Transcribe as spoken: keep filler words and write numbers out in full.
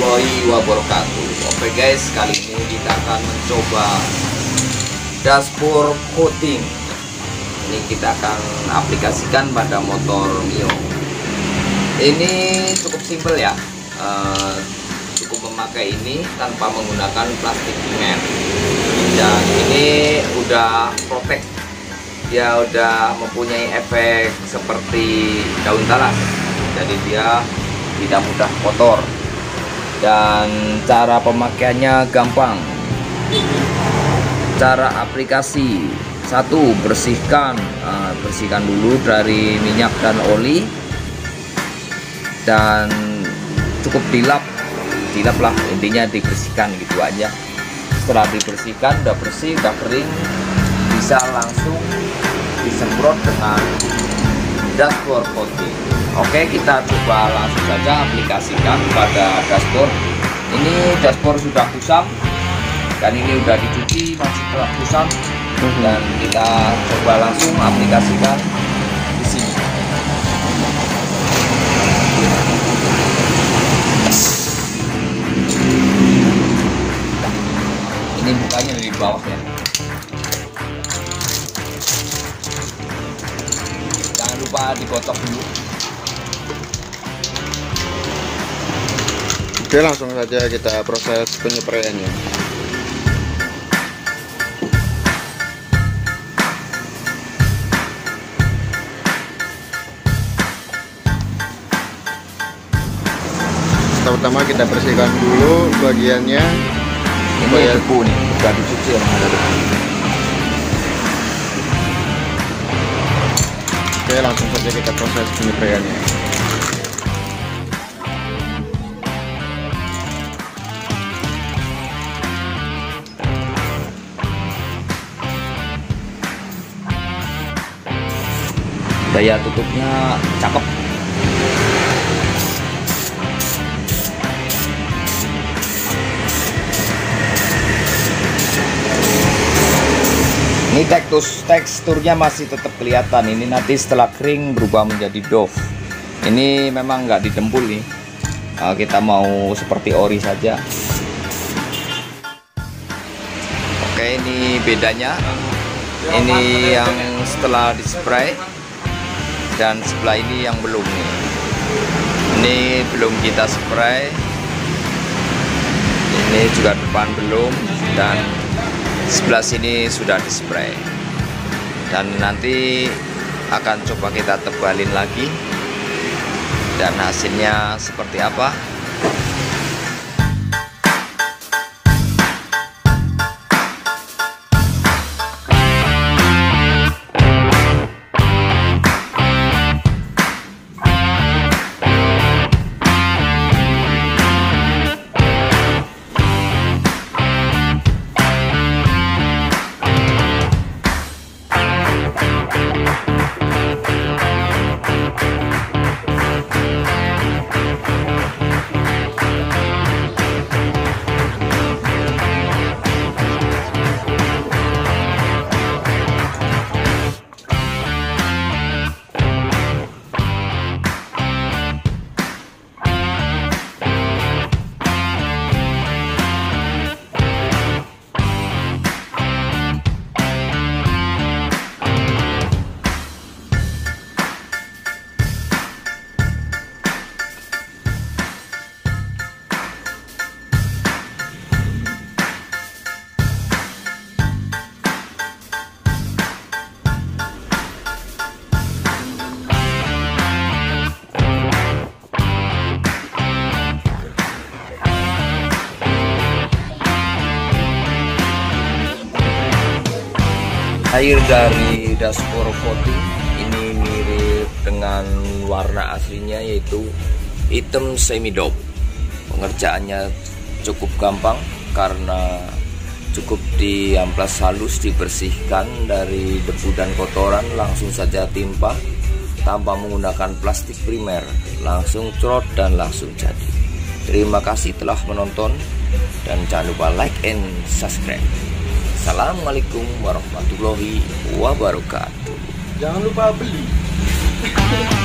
warahmatullahi wabarakatuh. Oke guys, kali ini kita akan mencoba dashboard coating. Ini kita akan aplikasikan pada motor Mio. Ini cukup simpel ya, uh, cukup memakai ini tanpa menggunakan plastik primer. Dan ini udah protect, dia udah mempunyai efek seperti daun talas, jadi dia tidak mudah kotor. Dan cara pemakaiannya gampang. Cara aplikasi: satu, bersihkan uh, bersihkan dulu dari minyak dan oli, dan cukup dilap dilap lah, intinya dibersihkan gitu aja. Setelah dibersihkan, udah bersih, udah kering, bisa langsung disemprot dengan dashboard coating. Oke, kita coba langsung saja aplikasikan pada dashboard. Ini dashboard sudah kusam dan ini udah dicuci, masih telah kusam. Dan kita coba langsung aplikasikan di sini. Ini bukanya dari bawah ya. Jangan lupa digosok dulu. Oke, langsung saja kita proses penyepraiannya. Pertama kita bersihkan dulu bagiannya. Ini ya debu nih, udah dicuci yang ada debu. Oke, langsung saja kita proses penyepraiannya. Daya tutupnya cakep. Ini tekstur teksturnya masih tetap kelihatan. Ini nanti setelah kering berubah menjadi doff. Ini memang nggak didempul nih. Nah, kita mau seperti ori saja. Oke, ini bedanya. Ini yang setelah dispray dan sebelah ini yang belum nih. Ini belum kita spray. Ini juga depan belum, dan sebelah sini sudah dispray. Dan nanti akan coba kita tebalin lagi, dan hasilnya seperti apa. Air dari dashboard coating ini mirip dengan warna aslinya, yaitu hitam semi dope. Pengerjaannya cukup gampang karena cukup diamplas halus, dibersihkan dari debu dan kotoran, langsung saja timpa tanpa menggunakan plastik primer, langsung crot dan langsung jadi. Terima kasih telah menonton, dan jangan lupa like and subscribe. Assalamualaikum warahmatullahi wabarakatuh. Jangan lupa beli.